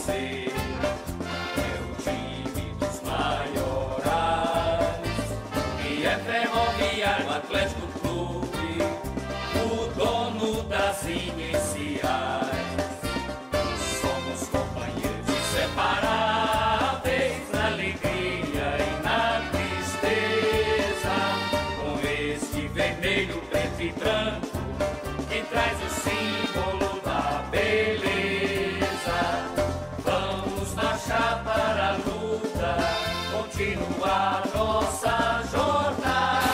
C é o time dos maiorais, e é Ferroviário Atlético Clube, o dono das iniciais. Somos companheiros inseparáveis na alegria e na tristeza, com este vermelho, preto e branco que traz o símbolo da beleza. Vamos marchar para a luta, continuar nossa jornada.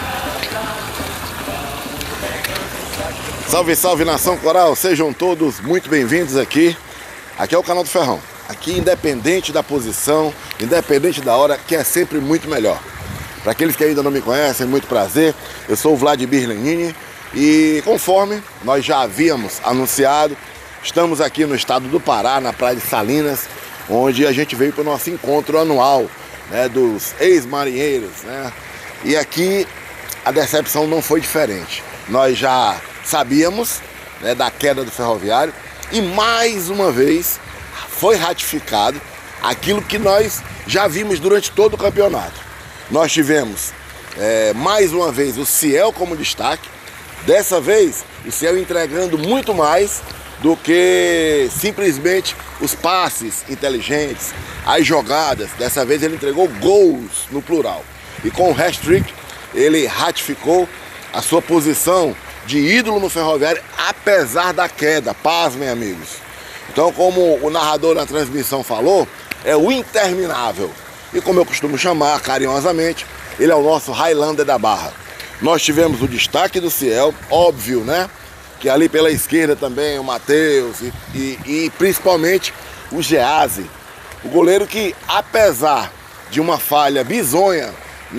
Salve, salve, nação coral, sejam todos muito bem-vindos aqui. Aqui é o canal do Ferrão. Aqui, independente da posição, independente da hora, que é sempre muito melhor. Para aqueles que ainda não me conhecem, muito prazer. Eu sou o Vladimir Lenini e, conforme nós já havíamos anunciado, estamos aqui no estado do Pará, na praia de Salinas, onde a gente veio para o nosso encontro anual, né, dos ex-marinheiros, né? E aqui a decepção não foi diferente. Nós já sabíamos, né, da queda do Ferroviário e mais uma vez foi ratificado aquilo que nós já vimos durante todo o campeonato. Nós tivemos mais uma vez o Ciel como destaque. Dessa vez o Ciel entregando muito mais do que simplesmente os passes inteligentes, as jogadas. Dessa vez ele entregou gols no plural. E com o hat-trick ele ratificou a sua posição de ídolo no Ferroviário, apesar da queda. Pasmem, amigos. Então, como o narrador na transmissão falou, é o interminável. E como eu costumo chamar carinhosamente, ele é o nosso Highlander da Barra. Nós tivemos o destaque do Ciel, óbvio, né? Que ali pela esquerda também o Matheus e principalmente o Geazi, o goleiro que, apesar de uma falha bizonha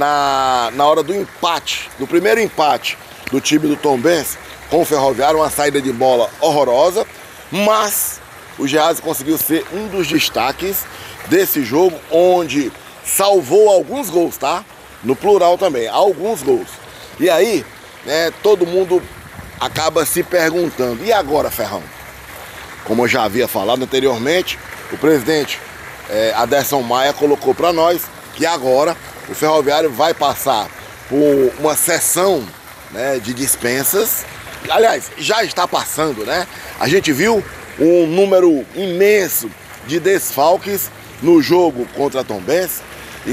na hora do empate, do primeiro empate do time do Tombense com o Ferroviário, uma saída de bola horrorosa, mas o Geazi conseguiu ser um dos destaques desse jogo, onde salvou alguns gols, tá? No plural também, alguns gols. E aí, né, todo mundo acaba se perguntando, e agora, Ferrão? Como eu já havia falado anteriormente, o presidente Aderson Maia colocou para nós que agora o Ferroviário vai passar por uma sessão, né, de dispensas. Aliás, já está passando, né? A gente viu um número imenso de desfalques no jogo contra a Tombense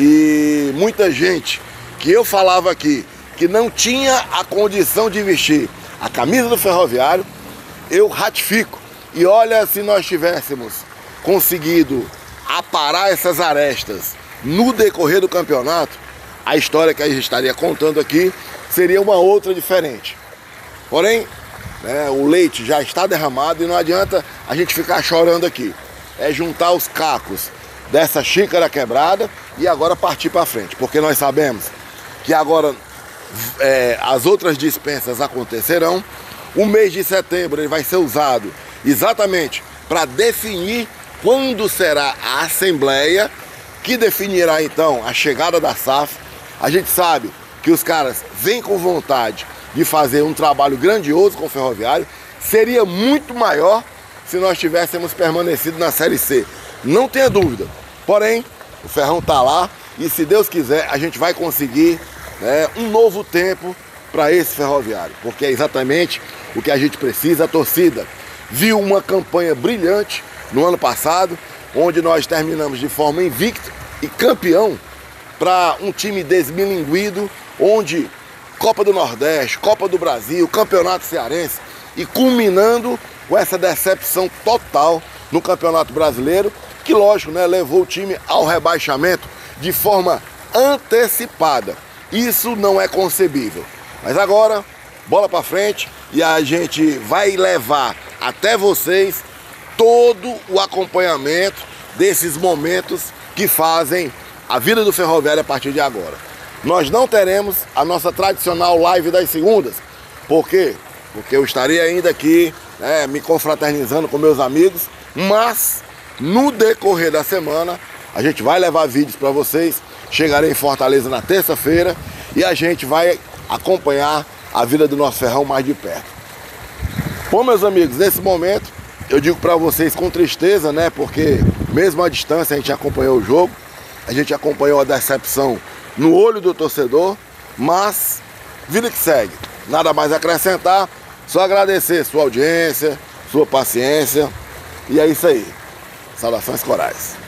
e muita gente que eu falava aqui que não tinha a condição de vestir a camisa do Ferroviário, eu ratifico. E olha, se nós tivéssemos conseguido aparar essas arestas no decorrer do campeonato, a história que a gente estaria contando aqui seria uma outra diferente. Porém, né, o leite já está derramado e não adianta a gente ficar chorando aqui. É juntar os cacos dessa xícara quebrada e agora partir para frente. Porque nós sabemos que agora as outras dispensas acontecerão. O mês de setembro ele vai ser usado exatamente para definir quando será a assembleia que definirá então a chegada da SAF. A gente sabe que os caras vêm com vontade de fazer um trabalho grandioso com o Ferroviário. Seria muito maior se nós tivéssemos permanecido na Série C, não tenha dúvida. Porém, o Ferrão tá lá e, se Deus quiser, a gente vai conseguir, né, um novo tempo para esse Ferroviário, porque é exatamente o que a gente precisa. A torcida viu uma campanha brilhante no ano passado, onde nós terminamos de forma invicta e campeão, para um time desmilinguido, onde Copa do Nordeste, Copa do Brasil, Campeonato Cearense, e culminando com essa decepção total no Campeonato Brasileiro, que, lógico, né, levou o time ao rebaixamento de forma antecipada. Isso não é concebível. Mas agora, bola para frente, e a gente vai levar até vocês todo o acompanhamento desses momentos que fazem a vida do Ferroviário a partir de agora. Nós não teremos a nossa tradicional live das segundas. Por quê? Porque eu estarei ainda aqui, né, me confraternizando com meus amigos, mas no decorrer da semana a gente vai levar vídeos para vocês. Chegarei em Fortaleza na terça-feira e a gente vai acompanhar a vida do nosso Ferrão mais de perto. Bom, meus amigos, nesse momento Eu digo para vocês com tristeza, né? Porque mesmo à distância a gente acompanhou o jogo, a gente acompanhou a decepção no olho do torcedor, mas vida que segue. Nada mais a acrescentar, só agradecer sua audiência, sua paciência, e é isso aí. Saudações corais.